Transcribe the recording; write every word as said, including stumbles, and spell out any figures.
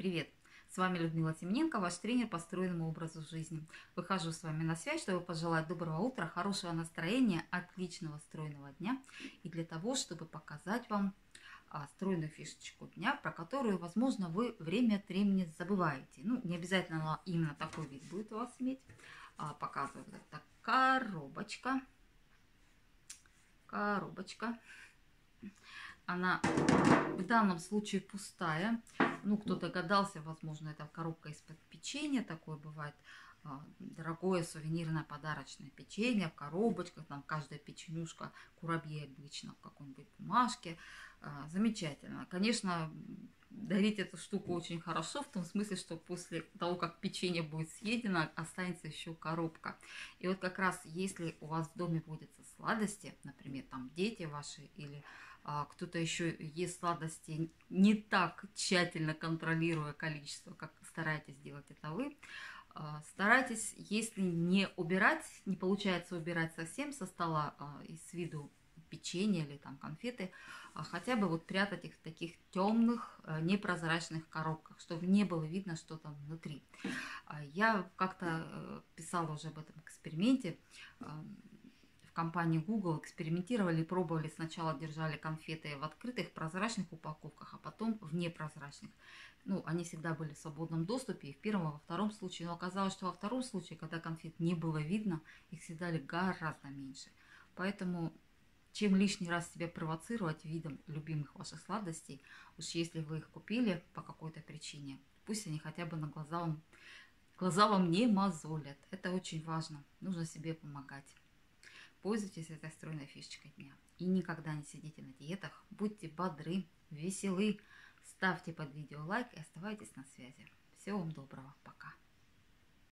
Привет! С вами Людмила Семененко, ваш тренер по стройному образу жизни. Выхожу с вами на связь, чтобы пожелать доброго утра, хорошего настроения, отличного стройного дня и для того, чтобы показать вам а, стройную фишечку дня, про которую, возможно, вы время от времени забываете. Ну, не обязательно именно такой вид будет у вас иметь. А, показываю, это коробочка. Коробочка. Она в данном случае пустая. Ну, кто догадался, возможно, это коробка из-под печенья. Такое бывает дорогое сувенирное подарочное печенье в коробочках. Там каждая печенюшка, курабье обычно в какой-нибудь бумажке. Замечательно. Конечно, дарить эту штуку очень хорошо, в том смысле, что после того, как печенье будет съедено, останется еще коробка. И вот как раз если у вас в доме водятся сладости, например, там дети ваши или а, кто-то еще ест сладости, не так тщательно контролируя количество, как стараетесь делать это вы, а, старайтесь, если не убирать, не получается убирать совсем со стола а, и с виду печенье или там конфеты, а хотя бы вот прятать их в таких темных, непрозрачных коробках, чтобы не было видно, что там внутри. Я как-то писала уже об этом эксперименте. В компании Google экспериментировали, пробовали. Сначала держали конфеты в открытых прозрачных упаковках, а потом в непрозрачных. Ну, они всегда были в свободном доступе, и в первом, и во втором случае. Но оказалось, что во втором случае, когда конфет не было видно, их съедали гораздо меньше. Поэтому чем лишний раз себя провоцировать видом любимых ваших сладостей, уж если вы их купили по какой-то причине, пусть они хотя бы на глаза вам, глаза вам не мозолят. Это очень важно. Нужно себе помогать. Пользуйтесь этой стройной фишечкой дня. И никогда не сидите на диетах. Будьте бодры, веселы. Ставьте под видео лайк и оставайтесь на связи. Всего вам доброго. Пока.